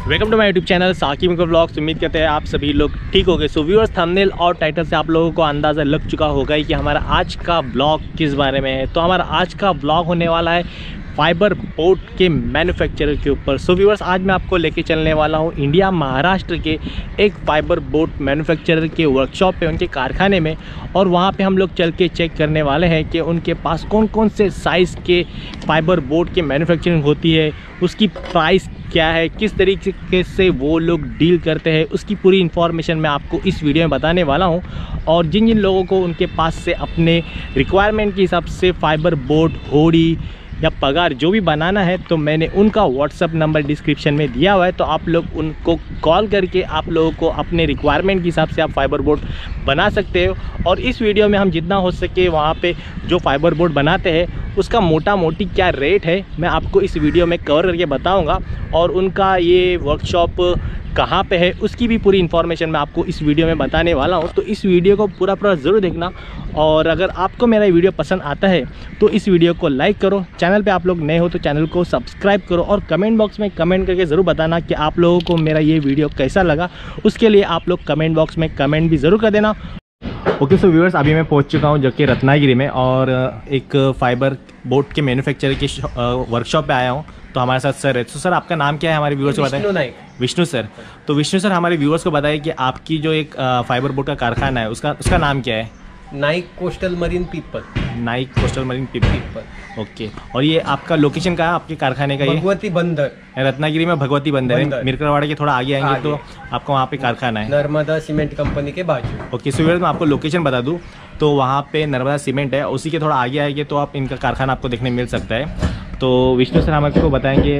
Welcome to my YouTube channel Saqib vlogs. उम्मीद करते हैं आप सभी लोग ठीक हो गए। सो व्यूअर्स, थंबनेल और टाइटल से आप लोगों को अंदाज़ा लग चुका होगा कि हमारा आज का ब्लॉग किस बारे में है। तो हमारा आज का ब्लॉग होने वाला है फाइबर बोट के मैन्युफैक्चरर के ऊपर। सो व्यूअर्स, आज मैं आपको लेके चलने वाला हूँ इंडिया महाराष्ट्र के एक फाइबर बोट मैन्युफैक्चरर के वर्कशॉप पे, उनके कारखाने में। और वहाँ पे हम लोग चल के चेक करने वाले हैं कि उनके पास कौन कौन से साइज़ के फाइबर बोट के मैन्युफैक्चरिंग होती है, उसकी प्राइस क्या है, किस तरीके से वो लोग डील करते हैं, उसकी पूरी इन्फॉर्मेशन मैं आपको इस वीडियो में बताने वाला हूँ। और जिन जिन लोगों को उनके पास से अपने रिक्वायरमेंट के हिसाब से फाइबर बोट, होड़ी या पगार जो भी बनाना है, तो मैंने उनका व्हाट्सअप नंबर डिस्क्रिप्शन में दिया हुआ है। तो आप लोग उनको कॉल करके आप लोगों को अपने रिक्वायरमेंट के हिसाब से आप फाइबर बोट बना सकते हो। और इस वीडियो में हम जितना हो सके वहाँ पे जो फाइबर बोट बनाते हैं उसका मोटा मोटी क्या रेट है मैं आपको इस वीडियो में कवर करके बताऊँगा। और उनका ये वर्कशॉप कहाँ पे है उसकी भी पूरी इन्फॉर्मेशन मैं आपको इस वीडियो में बताने वाला हूँ। तो इस वीडियो को पूरा ज़रूर देखना। और अगर आपको मेरा वीडियो पसंद आता है तो इस वीडियो को लाइक करो, चैनल पे आप लोग नए हो तो चैनल को सब्सक्राइब करो, और कमेंट बॉक्स में कमेंट करके ज़रूर बताना कि आप लोगों को मेरा ये वीडियो कैसा लगा। उसके लिए आप लोग कमेंट बॉक्स में कमेंट भी ज़रूर कर देना। ओके, सो व्यूअर्स, अभी मैं पहुंच चुका हूं जो कि रत्नागिरी में, और एक फाइबर बोट के मैन्युफैक्चरर की वर्कशॉप पे आया हूं। तो हमारे साथ सर है। तो सर, आपका नाम क्या है हमारे व्यूअर्स को बताएं। विष्णु सर। तो विष्णु सर, हमारे व्यूअर्स को बताइए कि आपकी जो एक फाइबर बोट का कारखाना है उसका नाम क्या है। Naik Coastal Marine People. Naik Coastal Marine People, okay. और ये आपका लोकेशन कहाँ है आपके कारखाने का? ये भगवती बंदर, रत्नागिरी में भगवती बंदर है। मिरकरवाड़ा के थोड़ा आगे आएंगे तो आपका वहाँ पे कारखाना है, नर्मदा सीमेंट कंपनी के बाजू। ओके। सो मैं आपको लोकेशन बता दूँ तो वहाँ पे नर्मदा सीमेंट है, उसी के थोड़ा आगे आएंगे तो आप इनका कारखाना आपको देखने मिल सकता है। तो विष्णु सर हम आपको बताएंगे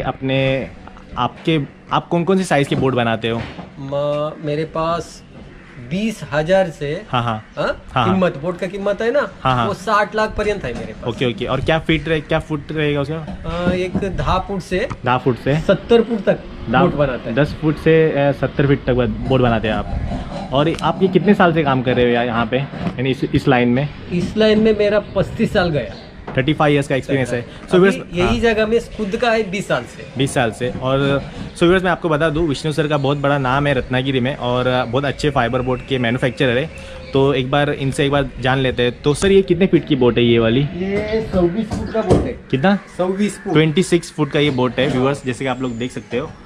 आप कौन कौन सी साइज़ के बोट बनाते हो। मेरे पास 20,000 से कीमत बोट का कीमत है ना, वो 60 लाख पर्यंत है मेरे पास। Okay okay. और क्या फुट रहेगा उसका? एक 10 फुट से 70 फुट तक बोट बनाते हैं। 10 फुट से 70 फीट तक बोट बनाते हैं आप। और आप ये कितने साल से काम कर रहे हो यहाँ पे, यानी इस लाइन में? इस लाइन में मेरा 35 साल गया। 35 ईयर्स का एक्सपीरियंस है। सो यही जगह में खुद का है 20 साल से। और सो मैं आपको बता दूं, विष्णु सर का बहुत बड़ा नाम है रत्नागिरी में, और बहुत अच्छे फाइबर बोट के मैन्युफैक्चरर है। तो एक बार इनसे जान लेते हैं। तो सर, ये कितने फीट की बोट है ये वाली? ये 24 फुट का बोट है। कितना? 24 फुट। 26 फुट का ये बोट है व्यूअर्स, जैसे कि आप लोग देख सकते हो।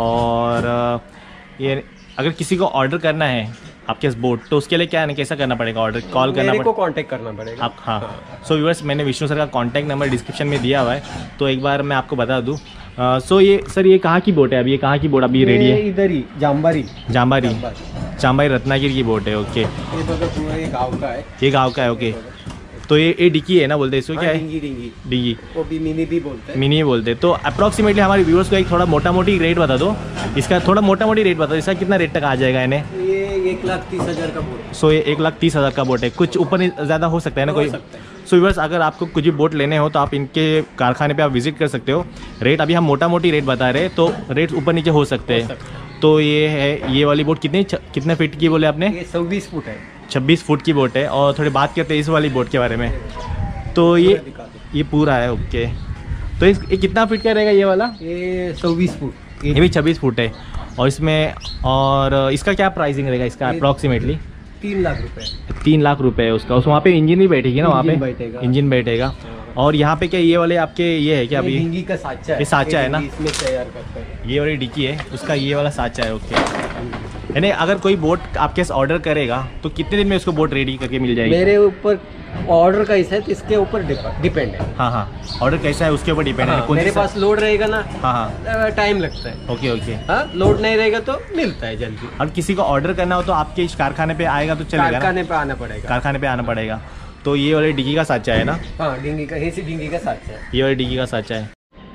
और ये अगर किसी को ऑर्डर करना है आपके बोट, तो उसके लिए कैसा करना पड़ेगा? ऑर्डर कॉल करना पड़ेगा, कांटेक्ट करना पड़ेगा आप। हाँ। सो व्यूअर्स, मैंने विष्णु सर का कांटेक्ट नंबर डिस्क्रिप्शन में दिया हुआ है, तो एक बार मैं आपको बता दूं। सो ये सर, ये कहाँ की बोट है? अभी ये कहाँ की बोट अभी रेडी है? इधर ही जाम्बारी रत्नागिरी की बोट है, ओके। ये गाँव का है। ये गाँव का है, ओके। तो ये डिक्की है ना बोलते हैं इसको? क्या है? डिग्गी, वो भी मिनी भी बोलते हैं। मिनी बोलते हैं। तो अप्रॉक्सीमेटली हमारे व्यूअर्स को एक थोड़ा मोटा मोटी रेट बता दो इसका, थोड़ा मोटा मोटी रेट बता दो इसका, कितना रेट तक आ जाएगा इन्हें? ये 1,30,000 का बोट। सो ये 1,30,000 का बोट है। कुछ ऊपर ज़्यादा हो सकता है ना कोई? सो व्यूअर्स, अगर आपको कुछ भी बोट लेने हो तो आप इनके कारखाने पे आप विजिट कर सकते हो। रेट अभी हम मोटा मोटी रेट बता रहे हैं, तो रेट ऊपर नीचे हो सकते हैं। तो ये है, ये वाली बोट कितने फीट की बोले आपने? ये 26 फुट है। 26 फुट की बोट है। और थोड़ी बात करते हैं इस वाली बोट के बारे में। तो ये पूरा है, ओके। तो ये कितना फीट का रहेगा ये वाला? ये 24 फुट। ये भी 26 फुट है। और इसका क्या प्राइसिंग रहेगा इसका अप्रॉक्सीमेटली? 3 लाख रुपए। 3 लाख रुपए है उसका। वहाँ पे इंजन भी बैठेगी ना? वहाँ पे इंजन बैठेगा। और यहाँ पे क्या ये वाले आपके ये है क्या? अभी डिंगी का साँचा है। ये साँचा है ना? इसमें तैयार करते हैं। ये वाली डिक्की है उसका, ये वाला साँचा है, ओके। यानी अगर कोई बोट आपके साथ ऑर्डर करेगा तो कितने दिन में उसको बोट रेडी करके मिल जाएगी? मेरे ऊपर ऑर्डर कैसा है इसके ऊपर डिपेंड है। हाँ, ऑर्डर कैसा है उसके ऊपर डिपेंड है। मेरे पास लोड रहेगा ना, हाँ, टाइम लगता है। ओके। हाँ, लोड नहीं रहेगा तो मिलता है जल्दी। और किसी को ऑर्डर करना हो तो आपके इस कारखाने पे आएगा तो चलेगा? कारखाने पे आना पड़ेगा। तो ये वाले डिग्गी का साँचा है ना? हाँ, डिंगी का साँचा है। ये वाले डिग्गी का साँचा है।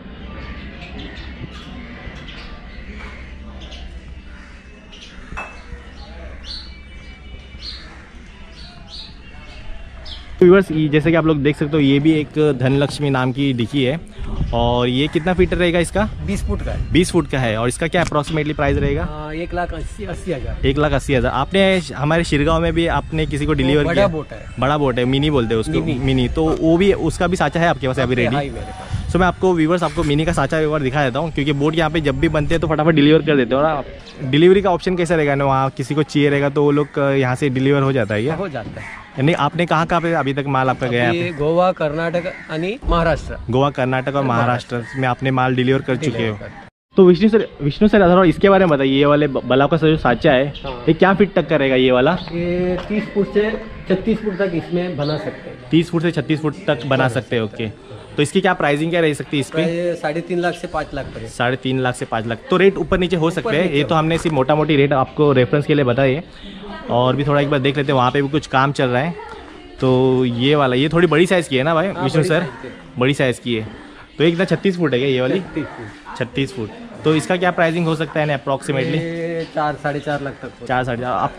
व्यूअर्स, जैसे कि आप लोग देख सकते हो, ये भी एक धनलक्ष्मी नाम की डिक्की है। और ये कितना फीट रहेगा इसका? 20 फुट का है। 20 फुट का है। और इसका क्या अप्रॉक्सीमेटली प्राइस रहेगा? 1,80,000। 1,80,000। आपने हमारे शिरगांव में भी आपने किसी को डिलीवर किया? बड़ा बोट है, मिनी बोलते हैं उसको, मिनी। तो वो भी, उसका भी साँचा है आपके पास अभी रेडी? सो मैं आपको व्यूवर्स आपको मिनी का साचा एक बार दिखा देता हूँ, क्योंकि बोट यहाँ पे जब भी बनते हैं तो फटाफट डिलीवर कर देते हो ना। डिलीवरी का ऑप्शन कैसा रहेगा ना, वहाँ किसी को चाहिए रहेगा तो वो लोग यहाँ से डिलीवर हो जाता है? हो जाता है। यानी आपने कहाँ पे अभी तक माल आपका गया है? गोवा, कर्नाटक आणि महाराष्ट्र। गोवा, कर्नाटक और महाराष्ट्र में आपने माल डिलीवर कर चुके हो। तो विष्णु सर थोड़ा इसके बारे में बताइए, ये वाले बलाव का जो साचा है ये क्या फीट तक करेगा ये वाला? ये 30 फुट से 36 फुट तक इसमें बना सकते हैं। 30 फुट से 36 फुट तक बना सकते हैं। ओके, तो इसकी क्या प्राइसिंग क्या रह सकती है इस पे? 3.5 लाख से 5 लाख पर। 3.5 लाख से 5 लाख। तो रेट ऊपर नीचे हो सकते हैं, ये तो हमने सिर्फ मोटा मोटी रेट आपको रेफरेंस के लिए बताइए। और भी थोड़ा एक बार देख लेते हैं, वहाँ पे भी कुछ काम चल रहा है। तो ये वाला ये थोड़ी बड़ी साइज़ की है ना भाई विष्णु सर? बड़ी साइज़ की है। तो एक 36 फुट है क्या ये वाली? 36 फुट। तो इसका क्या प्राइसिंग हो सकता है अप्रॉक्सीमेटली? 4 साढ़े 4 लाख तक। 4 साढ़े 4 आप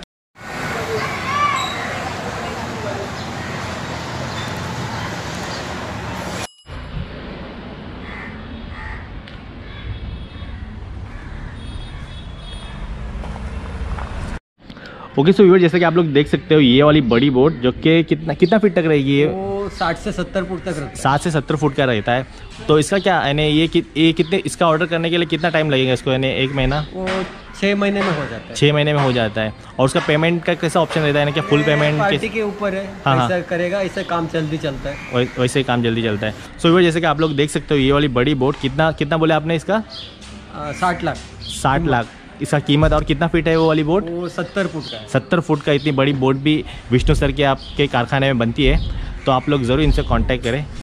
ओके। सो व्यूअर जैसे कि आप लोग देख सकते हो ये वाली बड़ी बोट जो कि कितना फीट तक रहेगी ये? वो 60 से 70 फुट तक रहता है। 60 से 70 फुट का रहता है। तो इसका क्या यानी ये कितने इसका ऑर्डर करने के लिए कितना टाइम लगेगा इसको? यानी 1 महीना? वो 6 महीने में हो जाता है। 6 महीने में हो जाता है। और उसका पेमेंट का कैसा ऑप्शन रहता है? क्या फुल पेमेंट पार्टी के ऊपर है, ऐसा करेगा इससे काम जल्दी चलता है। वैसे ही काम जल्दी चलता है। सो व्यूअर जैसे कि आप लोग देख सकते हो ये वाली बड़ी बोट कितना बोले आपने इसका? 60 लाख। 60 लाख इसका कीमत। और कितना फीट है वो वाली बोट? वो 70 फुट का है। 70 फुट का इतनी बड़ी बोट भी विष्णु सर के आपके कारखाने में बनती है। तो आप लोग ज़रूर इनसे कांटेक्ट करें।